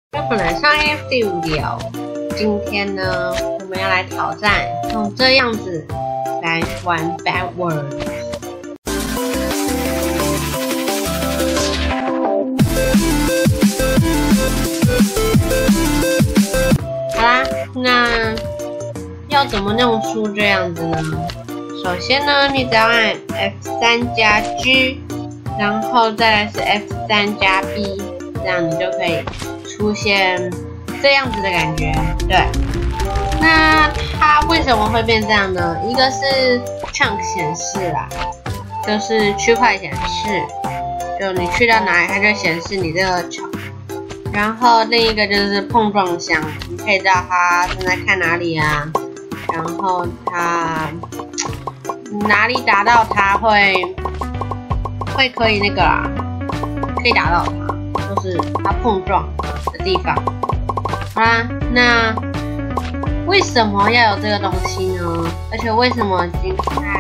这本来上 FD 无聊，今天呢，我们要来挑战用这样子来玩 Bad Words。好啦，那要怎么弄出这样子呢？首先呢，你只要按 F3 加 G， 然后再来是 F3 加 B， 这样你就可以出现这样子的感觉。对，那它为什么会变这样呢？一个是 chunk 显示啦，就是区块显示，就你去到哪里，它就显示你这个 chunk。然后另一个就是碰撞箱，你可以知道它正在看哪里啊，然后它哪里打到它会可以那个啦，可以打到它，就是它碰撞的地方。好啦，那为什么要有这个东西呢？而且为什么今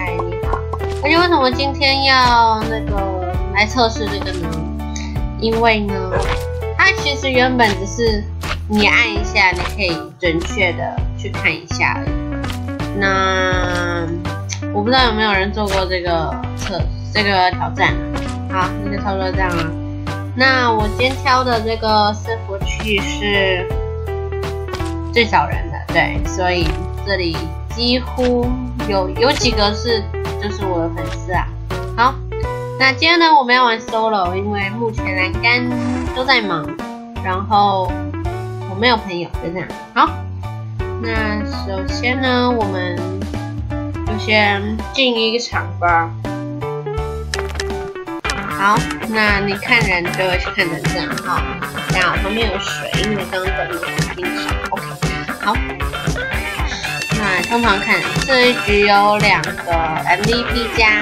天要那个来测试这个呢？因为呢，它其实原本只是你按一下，你可以准确的去看一下而已。那我不知道有没有人做过这个挑战。好，那就差不多这样了。那我今天挑的这个伺服器是最少人的，对，所以这里几乎有几个就是我的粉丝啊。好，那今天呢我们要玩 solo， 因为目前栏杆都在忙，然后我没有朋友，就这样。好，那首先呢我们就先进一场吧。好，那你看人就会去看成这样哈。等下我旁边有水，因为刚刚等了冰水。OK， 好。那通常看这一局有2个 MVP 加，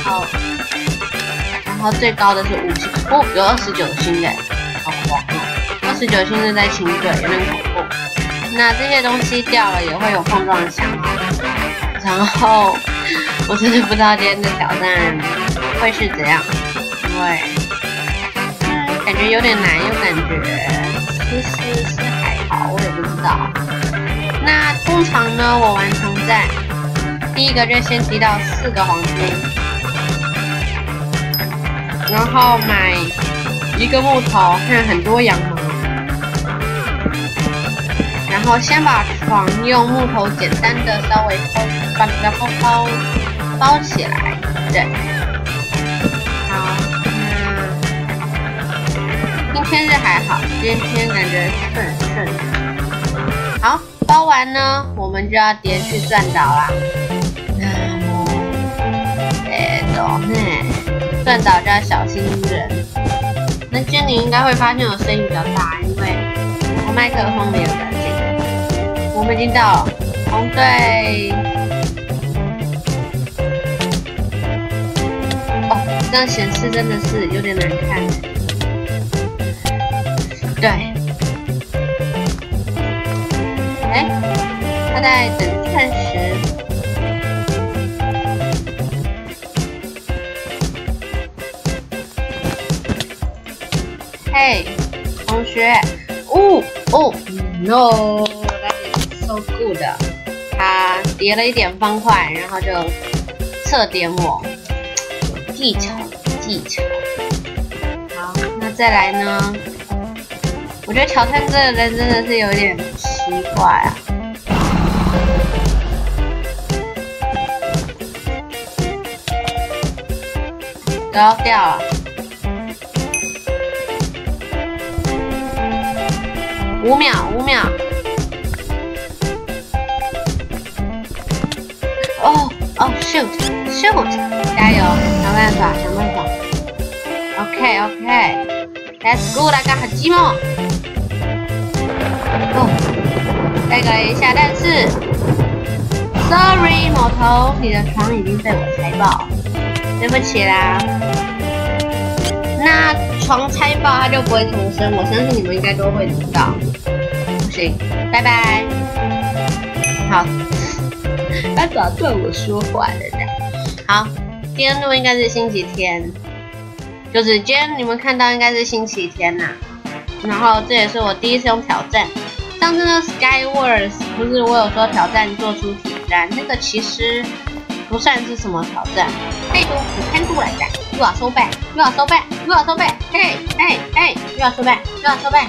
然后最高的是5星，哦，有29星的，好狂哦！29星是在清队，有点恐怖。那这些东西掉了也会有碰撞箱，然后我真的不知道今天的挑战会是怎样。因为感觉有点难，又感觉其实是还好，我也不知道。那通常呢，我完成战第一个就先集到4个黄金，然后买1个木头和很多羊毛，然后先把床用木头简单的稍微把它包起来，对。今天是还好，今天感觉顺的。好，包完呢，我们就要叠去钻岛啦。钻岛就要小心人。那今天你应该会发现我声音比较大，因为我麦克风没有的这个。我们已经到了红队。哦，这样显示真的是有点难看。对，他在等钻石。嘿，同学，no， that is so good。他叠了一点方块，然后就侧点我，技巧。好，那再来呢？我觉得挑战这个人真的是有点奇怪啊！都要掉了，5秒。shoot， 加油，想办法。OK，Let's go， 大家好寂寞。再搞一下，但是 ，sorry， 某头，你的床已经被我拆爆，对不起啦。那床拆爆它就不会重生，我相信你们应该都会知道。不行，拜拜。好，他打断我说话了的。好，今天录应该是星期天，就是今天你们看到应该是星期天呐。 然后这也是我第一次用挑战。上次那 Skywars 不是我有说挑战做出挑战，那个其实不算是什么挑战。太多你看出来的，又要收败，又要收败，又要收败，嘿，又要收败，又要收败。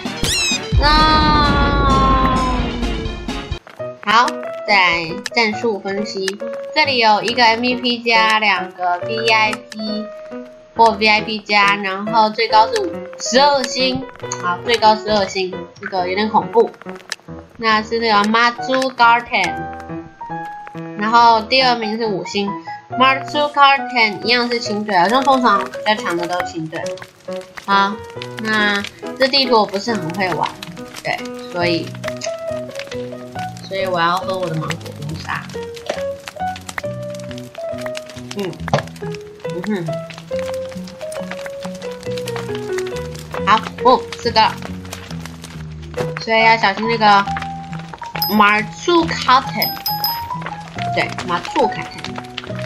好，再战术分析，这里有一个 MVP 加2个 VIP 或 VIP 加，然后最高是12星，好，最高12星，这个有点恐怖。那是那个 Matsu Garten， 然后第2名是5星 Matsu Garten， 一样是轻队，好像通常比较强的都是轻队。好，那这地图我不是很会玩，对，所以我要喝我的芒果冰沙。好，4个，所以要小心那个Matsu Garten， 对，Matsu Garten。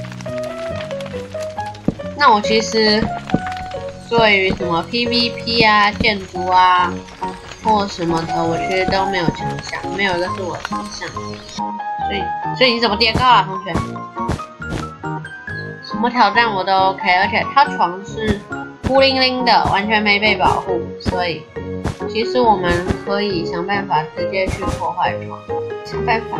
那我其实对于什么 PVP 啊、建筑啊或什么的，我其实都没有强项，没有一个是我强项。所以你怎么跌高啊，同学？什么挑战我都 OK， 而且它床是孤零零的，完全没被保护，所以其实我们可以想办法直接去破坏床，想办法。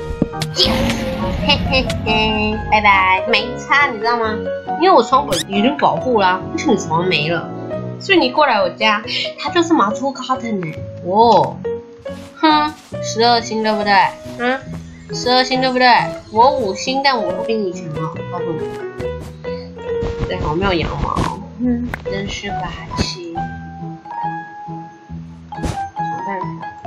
嘿嘿嘿，拜拜，没差，你知道吗？因为我床已经保护啦，为什么你床没了？所以你过来我家，它就是Matsu Garten呢。哦，哼，12星对不对？12星对不对？我5星，但我不比你强哦，告诉你。对，我没有羊毛，真是霸气。想办法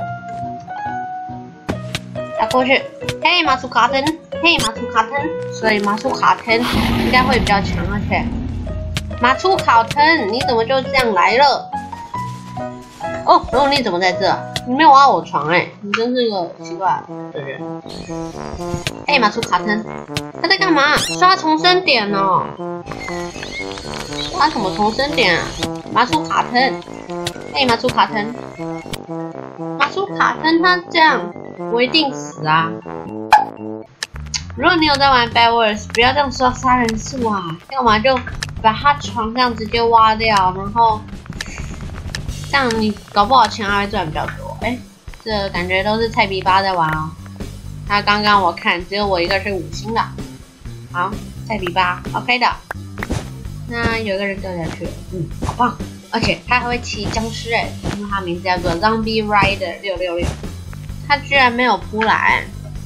打过去，嘿，Matsu Garten， 嘿，Matsu Garten， 所以Matsu Garten应该会比较强，而且Matsu Garten，你怎么就这样来了？哦，然后你怎么在这？你没有挖我床你真是个奇怪的人。嘿，Matsu Garten， 他在干嘛？刷重生点哦。刷什么重生点啊？Matsu Garten， 嘿，Matsu Garten，Matsu Garten， 他这样我一定死啊！如果你有在玩 Bed Wars， 不要这样刷杀人数啊，要么就把他床上直接挖掉，然后这样你搞不好钱还会赚比较多。这感觉都是菜逼巴在玩哦。他刚刚我看只有我一个是5星的，好，菜逼巴 OK 的。那有一个人掉下去了，好棒！而且他还会骑僵尸因为他名字叫做 Zombie Rider 666，他居然没有扑来。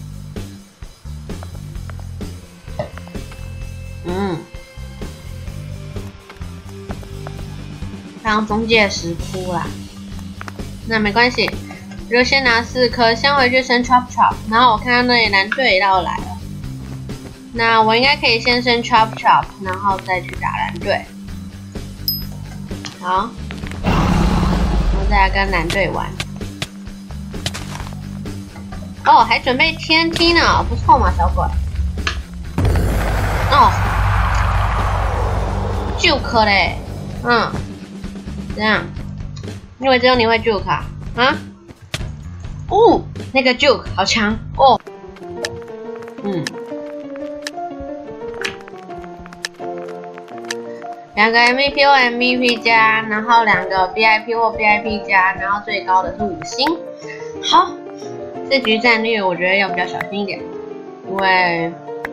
他用中介时扑啦，那没关系，就先拿4颗，先回去升 Chop Chop， 然后我看到那里蓝队要来了，那我应该可以先升 Chop Chop， 然后再去打蓝队。好，我再来跟蓝队玩。哦，还准备 TNT 呢，不错嘛，小鬼。哦，juke 嘞，这样，因为只有你会 juke 啊？哦，那个 juke 好强哦。2个 MVP 或 MVP 加，然后2个 VIP 或 VIP 加，然后最高的是5星。好，这局战略我觉得要比较小心一点，因为，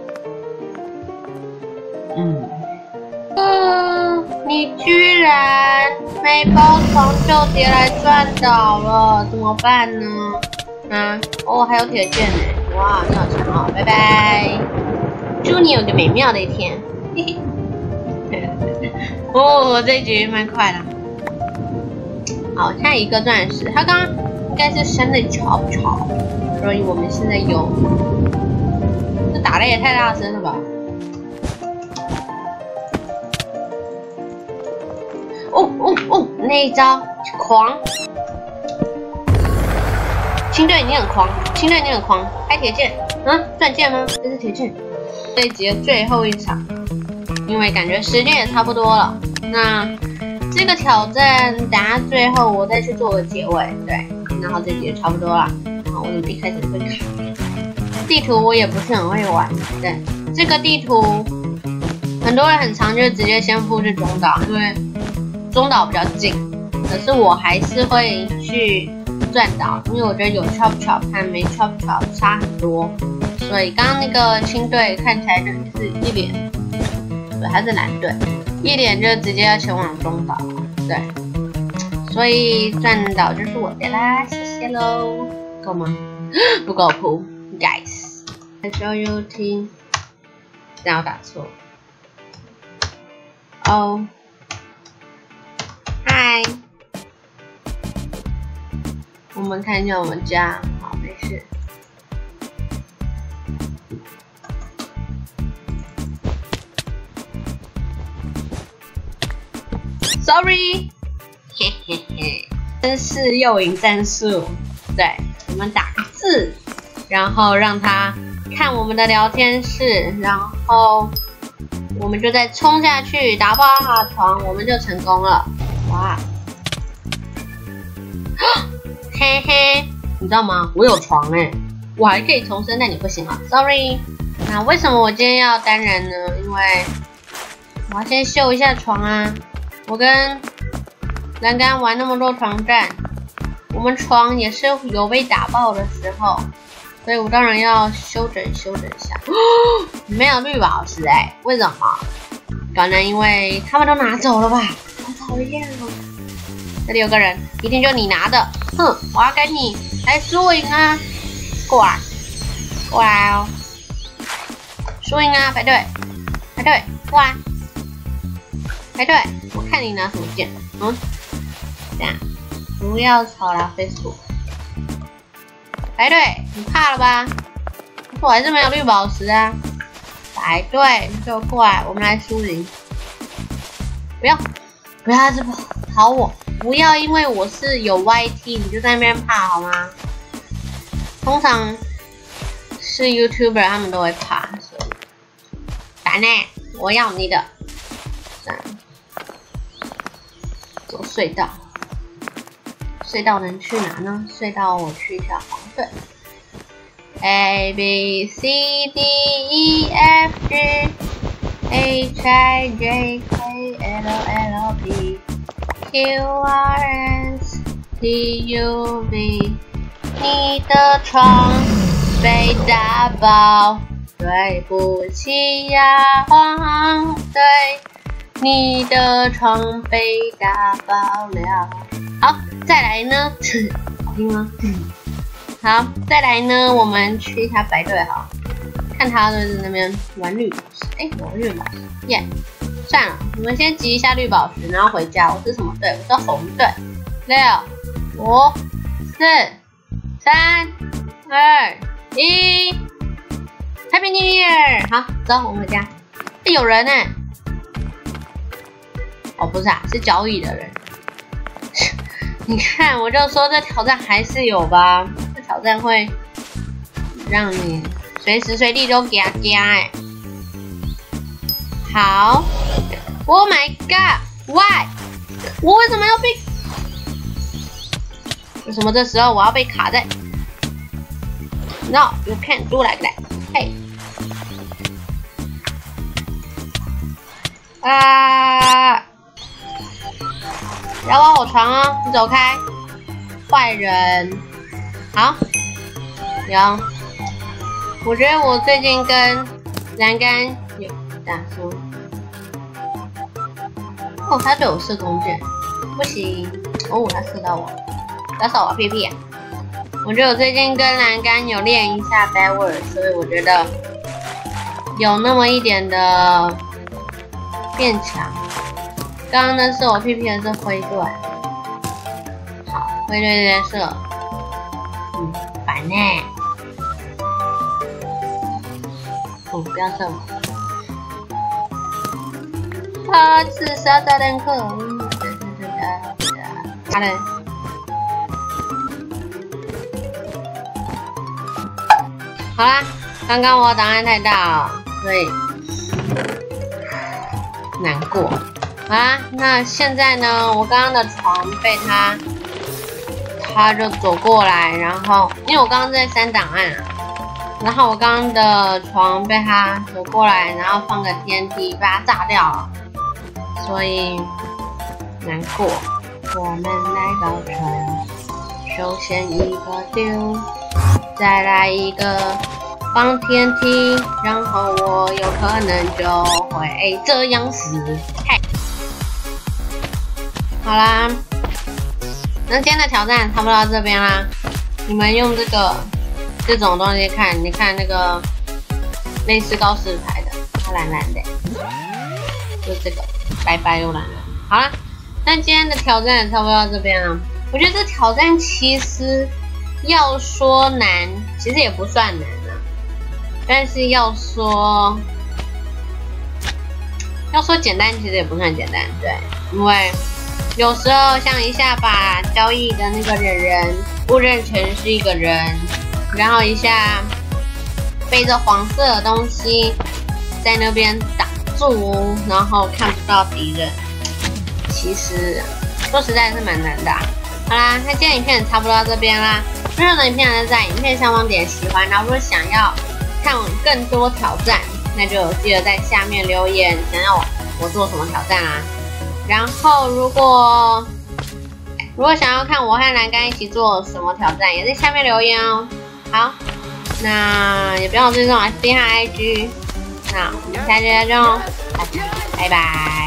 你居然没包床就跌来撞倒了，怎么办呢？还有铁剑哇，你好强哦，拜拜，祝你有个美妙的一天，嘿嘿。这一局蛮快的。好，现在一个钻石，他刚刚应该是升的Chop Chop，所以我们现在有，这打的也太大声了吧！那一招狂，青队你很狂，开铁剑，钻剑吗？这是铁剑。这一集的最后一场。因为感觉时间也差不多了，那这个挑战，等下最后我再去做个结尾，对，然后这集就差不多了。然后我一开始会卡，地图我也不是很会玩，对，这个地图很多人很常就直接先复制中岛，因为中岛比较近，可是我还是会去钻岛，因为我觉得有 chop chop 和没 chop chop 差很多，所以刚刚那个青队看起来就是一脸，对，他是蓝队。一脸就直接要前往中岛，对，所以钻岛就是我的啦，谢谢喽，够吗？不够铺 ，guys， show you 听，这样我打错，哦，嗨，我们看一下我们家，好，没事。Sorry， 嘿嘿嘿，真是诱引战术。对，我们打个字，然后让他看我们的聊天室，然后我们就再冲下去打爆他的床，我们就成功了。哇！嘿嘿，你知道吗？我有床哎，我还可以重生，但你不行了。Sorry。那为什么我今天要单人呢？因为我要先秀一下床啊。我跟栏杆玩那么多床战，我们床也是有被打爆的时候，所以我当然要修整一下。没有绿宝石哎，为什么？可能因为他们都拿走了吧？好讨厌哦！这里有个人，一定就你拿的，哼！我要跟你来输赢啊！过来，过来哦！输赢啊！排队，排队，过来！排队，我看你拿什么剑？这样，不要吵啦 ，Facebook。排队，你怕了吧？我还是没有绿宝石啊！排队，你给我过来，我们来输赢。不要，不要一直跑我！不要因为我是有 YT， 你就在那边怕好吗？通常是 YouTuber 他们都会怕，所以烦呢，我要你的。这样。走隧道，隧道能去哪呢？隧道我去一下黄队。A B C D E F G H I J K L L P Q R S T U V， 你的床被打爆，对不起呀，黄队。你的床被打爆了。好，再来呢？好听吗？好，再来呢？我们去一下白队好，看他就是那边玩绿宝石。哎，我绿宝石，耶！算了，我们先集一下绿宝石，然后回家。我是什么队？我是红队。6、5、4、3、2、1 ，Happy New Year！ 好，走，我们回家。哎，有人呢。哦，不是啊，是交易的人。你看，我就说这挑战还是有吧，这挑战会让你随时随地都给他加哎。好 ，Oh my God，Why？ 我为什么要被？为什么这时候我要被卡在 ？No，you can't do like that。嘿。啊！不要挖我床哦，你走开，坏人。好，有。我觉得我最近跟栏杆有打说，哦，他对我射弓箭，不行，哦，他射到我，要扫我屁屁啊！我觉得我最近跟栏杆有练一下 bad word， 所以我觉得有那么一点的变强。刚刚那射我屁屁的是灰队，好，灰队在射，烦呢。哦，不要射我！他自杀炸弹客，他嘞？好啦，刚刚我档案太大了，所以难过。 好啦，那现在呢，我刚刚的床被他就走过来，然后因为我刚刚在删档案啊，然后我刚刚的床被他走过来，然后放个天梯把它炸掉了，所以难过。我们来到这，首先一个丢，再来一个放天梯，然后我有可能就会这样死。嗨，好啦，那今天的挑战差不多到这边啦。你们用这种东西看，你看那个类似告示牌的，它蓝蓝的，就这个白白又蓝蓝。好啦。那今天的挑战也差不多到这边了。我觉得这挑战其实要说难，其实也不算难啊。但是要说简单，其实也不算简单，对。因为有时候像一下把交易的那个人误认成是一个人，然后一下背着黄色的东西在那边挡住，然后看不到敌人。其实说实在是蛮难的。好啦，那今天影片也差不多到这边啦。任何的影片呢，在影片下方点喜欢，然后如果想要看更多挑战，那就记得在下面留言，想要我做什么挑战啊。然后如果想要看我和栏杆一起做什么挑战，也在下面留言哦。好，那也不要追踪FB和IG。那我们下期再见哦，拜拜。